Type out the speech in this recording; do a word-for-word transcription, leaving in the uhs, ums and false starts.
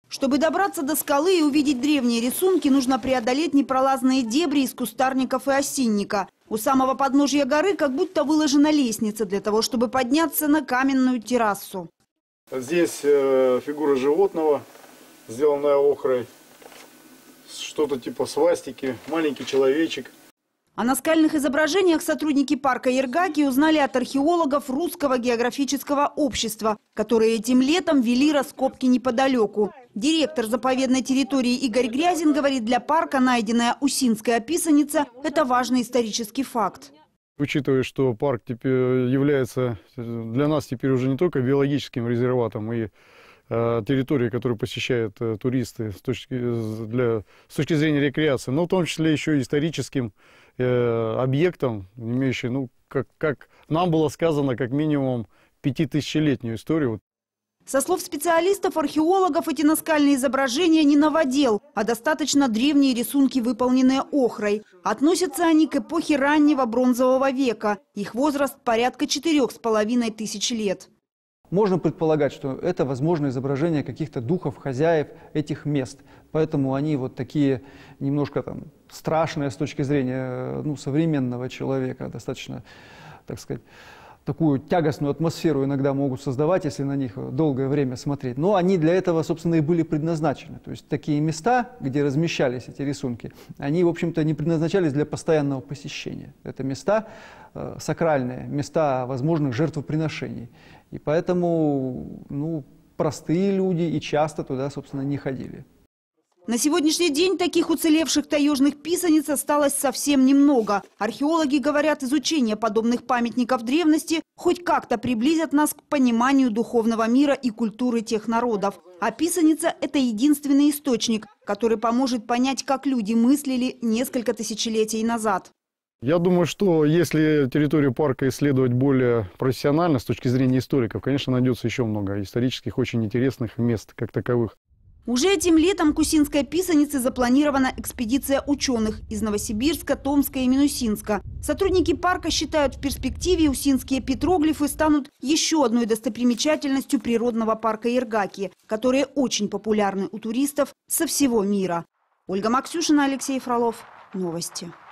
Чтобы добраться до скалы и увидеть древние рисунки, нужно преодолеть непролазные дебри из кустарников и осинника. У самого подножья горы как будто выложена лестница для того, чтобы подняться на каменную террасу. Здесь э, фигура животного, сделанная охрой, что-то типа свастики, маленький человечек. А на скальных изображениях сотрудники парка Ергаки узнали от археологов Русского географического общества, которые этим летом вели раскопки неподалеку. Директор заповедной территории Игорь Грязин говорит, для парка найденная Усинская писаница – это важный исторический факт. Учитывая, что парк теперь является для нас теперь уже не только биологическим резерватом и э, территорией, которую посещают э, туристы с точки, для, с точки зрения рекреации, но в том числе еще и историческим э, объектом, имеющим, ну, как, как нам было сказано, как минимум пятитысячелетнюю историю. Со слов специалистов, археологов, эти наскальные изображения не новодел, а достаточно древние рисунки, выполненные охрой. Относятся они к эпохе раннего бронзового века. Их возраст порядка четырех с половиной тысяч лет. Можно предполагать, что это, возможно, изображение каких-то духов, хозяев этих мест. Поэтому они вот такие немножко там страшные с точки зрения ну, современного человека, достаточно, так сказать, такую тягостную атмосферу иногда могут создавать, если на них долгое время смотреть. Но они для этого, собственно, и были предназначены. То есть такие места, где размещались эти рисунки, они, в общем-то, не предназначались для постоянного посещения. Это места э, сакральные, места возможных жертвоприношений. И поэтому ну, простые люди и часто туда, собственно, не ходили. На сегодняшний день таких уцелевших таежных писаниц осталось совсем немного. Археологи говорят, изучение подобных памятников древности хоть как-то приблизит нас к пониманию духовного мира и культуры тех народов. А писаница – это единственный источник, который поможет понять, как люди мыслили несколько тысячелетий назад. Я думаю, что если территорию парка исследовать более профессионально с точки зрения историков, конечно, найдется еще много исторических очень интересных мест как таковых. Уже этим летом к Усинской писанице запланирована экспедиция ученых из Новосибирска, Томска и Минусинска. Сотрудники парка считают, в перспективе усинские петроглифы станут еще одной достопримечательностью природного парка Ергаки, которые очень популярны у туристов со всего мира. Ольга Максюшина, Алексей Фролов. Новости.